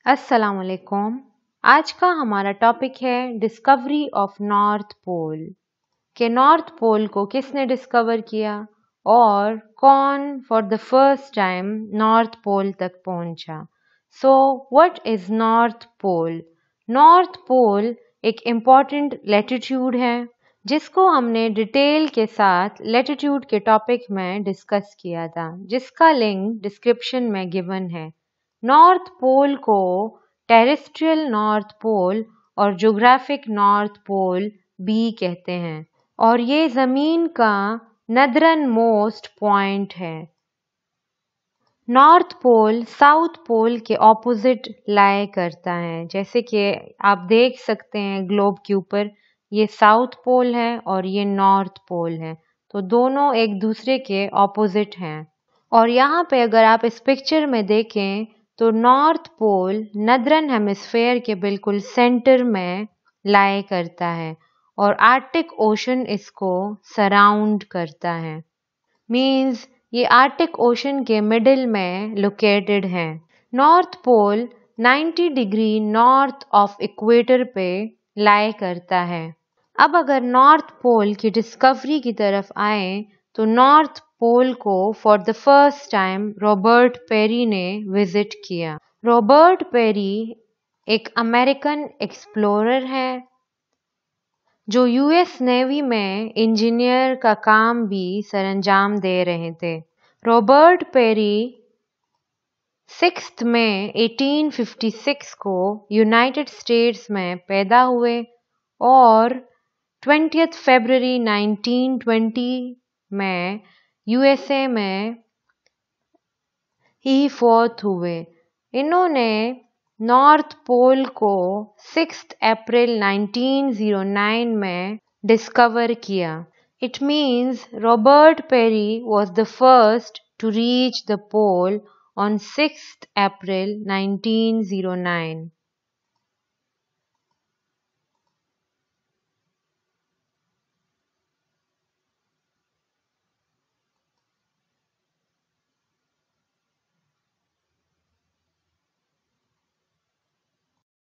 अस्सलाम वालेकुम। आज का हमारा टॉपिक है डिस्कवरी ऑफ नॉर्थ पोल कि नॉर्थ पोल को किसने डिस्कवर किया और कौन for the first time North Pole तक पहुंचा। So what is North Pole? North Pole एक इम्पॉर्टेंट लैटिट्यूड है जिसको हमने डिटेल के साथ लैटिट्यूड के टॉपिक में डिस्कस किया था, जिसका लिंक डिस्क्रिप्शन में गिवन है। नॉर्थ पोल को टेरेस्ट्रियल नॉर्थ पोल और ज्योग्राफिक नॉर्थ पोल भी कहते हैं और ये ज़मीन का नदरन मोस्ट पॉइंट है। नॉर्थ पोल साउथ पोल के ऑपोजिट लाई करता है, जैसे कि आप देख सकते हैं ग्लोब के ऊपर ये साउथ पोल है और ये नॉर्थ पोल है, तो दोनों एक दूसरे के ऑपोजिट हैं। और यहाँ पे अगर आप इस पिक्चर में देखें तो नॉर्थ पोल नदरन हेमिस्फेयर के बिल्कुल सेंटर में लाई करता है और आर्कटिक ओशन इसको सराउंड करता है। मींस ये आर्कटिक ओशन के मिडिल में लोकेटेड है। North Pole 90 degree north of equator पे लाई करता है। अब अगर नॉर्थ पोल की डिस्कवरी की तरफ आए तो नॉर्थ पोल को for the first time Robert Peary ने विजिट किया। रॉबर्ट पेरी एक अमेरिकन एक्सप्लोरर है जो यूएस नेवी में इंजीनियर का काम भी सरंजाम दे रहे थे। रॉबर्ट पेरी 6 मई 1856 को यूनाइटेड स्टेट्स में पैदा हुए और 20 फरवरी 1920 में यूएसए में ही फोर्थ हुए। इन्होंने नॉर्थ पोल को 6 अप्रैल 1909 में डिस्कवर किया। It means Robert Peary was the first to reach the pole on 6 April 1909.